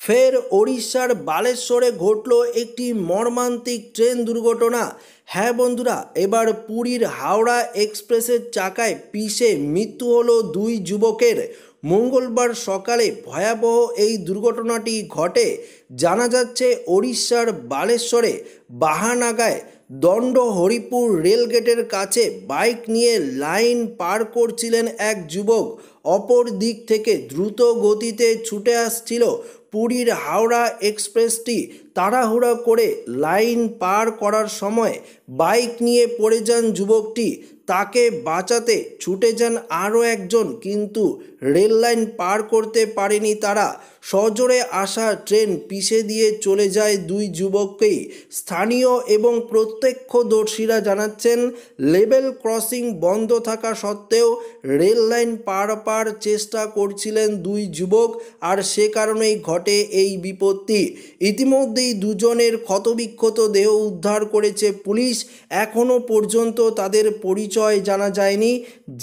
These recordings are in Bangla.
ফের ওড়িশার বালেশ্বরে ঘটল একটি মর্মান্তিক ট্রেন দুর্ঘটনা। হ্যাঁ বন্ধুরা, এবার পুরীর হাওড়া এক্সপ্রেসের চাকায় পিষে মৃত্যু হলো দুই যুবকের। মঙ্গলবার সকালে ভয়াবহ এই দুর্ঘটনাটি ঘটে। জানা যাচ্ছে ওড়িশার বালেশ্বরে বাহানাগায় দণ্ড হরিপুর রেলগেটের কাছে বাইক নিয়ে লাইন পার করছিলেন এক যুবক। অপর দিক থেকে দ্রুত গতিতে ছুটে আসছিল পুরীর হাওড়া এক্সপ্রেসটি। তাড়াহুড়া করে লাইন পার করার সময় বাইক নিয়ে পড়ে যান যুবকটি। তাকে বাঁচাতে ছুটে যান আরও একজন, কিন্তু রেল লাইন পার করতে পারেনি তারা। সজোরে আসা ট্রেন পিষে দিয়ে চলে যায় দুই যুবককেই। স্থানীয় এবং প্রত্যক্ষদর্শীরা জানাচ্ছেন, লেভেল ক্রসিং বন্ধ থাকা সত্ত্বেও রেল লাইন পার চেষ্টা করছিলেন দুই যুবক, আর সে কারণেই ঘটে এই বিপত্তি। ইতিমধ্যেই দুজনের ক্ষতবিক্ষত দেহ উদ্ধার করেছে পুলিশ। এখনও পর্যন্ত তাদের পরিচয় জানা যায়নি।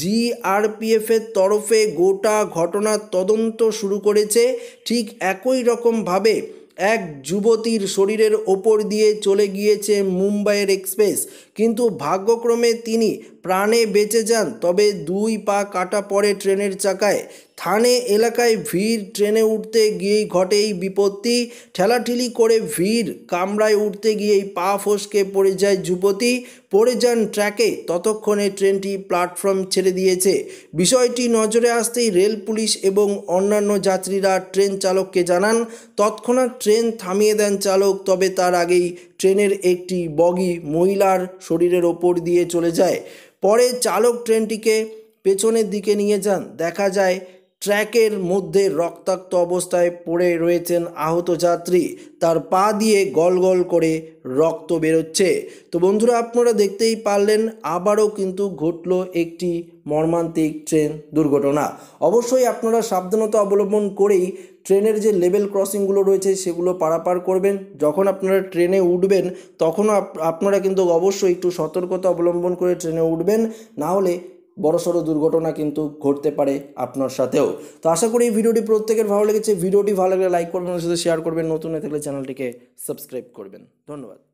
জিআরপিএফের তরফে গোটা ঘটনার তদন্ত শুরু করেছে। ঠিক একই রকমভাবে এক যুবতীর শরীরের ওপর দিয়ে চলে গিয়েছে মুম্বাইয়ের এক্সপ্রেস, কিন্তু ভাগ্যক্রমে তিনি প্রাণে বেঁচে যান। তবে দুই পা কাটা পড়ে ট্রেনের চাকায়। থানে এলাকায় ভিড়, ট্রেনে উঠতে গিয়েই ঘটে এই বিপত্তি। ঠেলাঠেলি করে ভিড় কামরায় উঠতে গিয়েই পা ফসকে পড়ে যায় যুবতী, পড়ে যান ট্র্যাকে। ততক্ষণে ট্রেনটি প্ল্যাটফর্ম ছেড়ে দিয়েছে। বিষয়টি নজরে আসতেই রেল পুলিশ এবং অন্যান্য যাত্রীরা ট্রেন চালককে জানান। তৎক্ষণাৎ ট্রেন থামিয়ে দেন চালক। তবে তার আগেই ট্রেনের একটি বগি মহিলার শরীরের ওপর দিয়ে চলে যায়। পরে চালক ট্রেনটিকে পেছনের দিকে নিয়ে যান। দেখা যায় ট্র্যাকের মধ্যে রক্তাক্ত অবস্থায় পড়ে রয়েছেন আহত যাত্রী। তার পা দিয়ে গল গল করে রক্ত বেরোচ্ছে। তো বন্ধুরা, আপনারা দেখতেই পারলেন, আবারও কিন্তু ঘটল একটি মর্মান্তিক ট্রেন দুর্ঘটনা। অবশ্যই আপনারা সাবধানতা অবলম্বন করেই ট্রেনের যে লেভেল ক্রসিংগুলো রয়েছে সেগুলো পারাপার করবেন। যখন আপনারা ট্রেনে উঠবেন তখনও আপনারা কিন্তু অবশ্যই একটু সতর্কতা অবলম্বন করে ট্রেনে উঠবেন, না হলে বড়সড় দুর্ঘটনা কিন্তু ঘটতে পারে আপনার সাথেও। তো আশা করি এই ভিডিওটি প্রত্যেকের ভালো লেগেছে। ভিডিওটি ভালো লাগলে লাইক করবেন, সাথে শেয়ার করবেন। নতুন হয়ে থাকলে চ্যানেলটিকে সাবস্ক্রাইব করবেন। ধন্যবাদ।